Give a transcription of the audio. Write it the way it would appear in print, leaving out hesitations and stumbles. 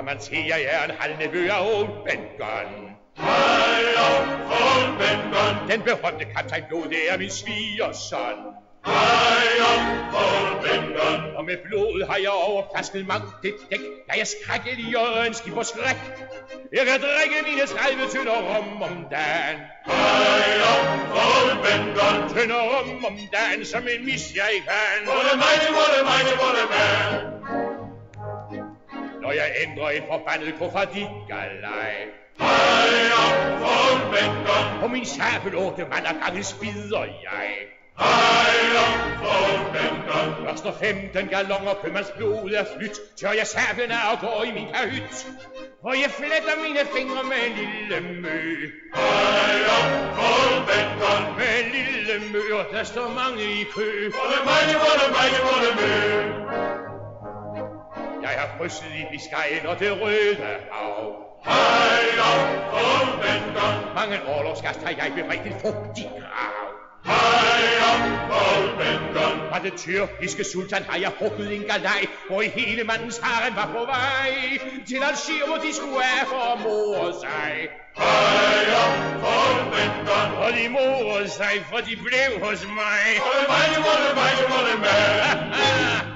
man siger, jeg er en halvnevø af Old Ben Gun. Hej op, Old Ben Gun. Den berømte kaptajn Blod, det er min svigersøn. Hej op, Old Ben Gun. Og med blod har jeg overplasket mangt det dæk, da jeg skrækkelig en skib og skræk. Jeg kan drikke mine 30 tønder rom om dagen. Hej op, Old Ben Gun. Tønder rom om dagen, som en mis jeg kan. Wolle man. Når jeg ændrer en forbandet koffarditgalej. Hej op, Old Ben Gun. På min sabel 8 mand ad gangen spider jeg. Hej op, Old Ben Gun. Først når 15 galonger købmandsblod er flyt, tør jeg sablen af og går i min kahyt. For jeg fletter mine fingre med en lille mø. Hej op, Old Ben Gun. Med en lille mø, og der står mange i kø. Wolle man. Jeg har krydset i Biscayen og det røde hav. Hej op, Old Ben Gun. Mange orlogsgast har jeg beredt en fugtig grav. Hej op, Old Ben Gun. Fra det tyrkiske sultan har jeg hugget en galej, hvor i hele mandens harem var på vej til Algier, hvor de skulle af for at more sig. Hej op, Old Ben Gun. Og de morede sig, for de blev hos mig. Wolle man.